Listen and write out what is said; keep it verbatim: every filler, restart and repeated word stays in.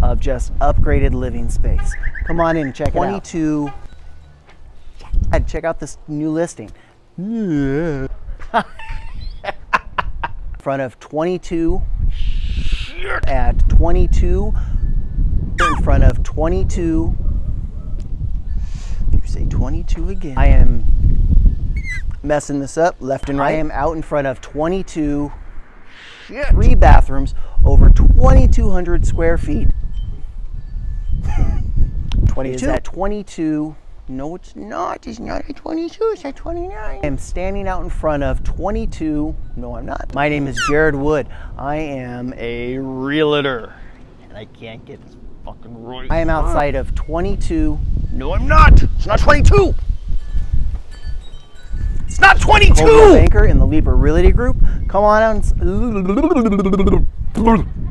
of just upgraded living space. Come on in, check it out. twenty-two. Check out this new listing. In front of twenty-two. At twenty-two. In front of twenty-two. You say twenty-two again. I am messing this up left and right. I am out in front of twenty-two. Shit. Three bathrooms over twenty-two hundred square feet. twenty-two. Is at twenty-two. No, it's not. It's not at twenty-two. It's at twenty-nine. I am standing out in front of twenty-two. No, I'm not. My name is Jared Wood. I am a realtor. And I can't get this fucking right. I am outside of twenty-two. No, I'm not. It's not twenty-two. It's not twenty-two. Banker in the Lieber Realty Group. Come on out and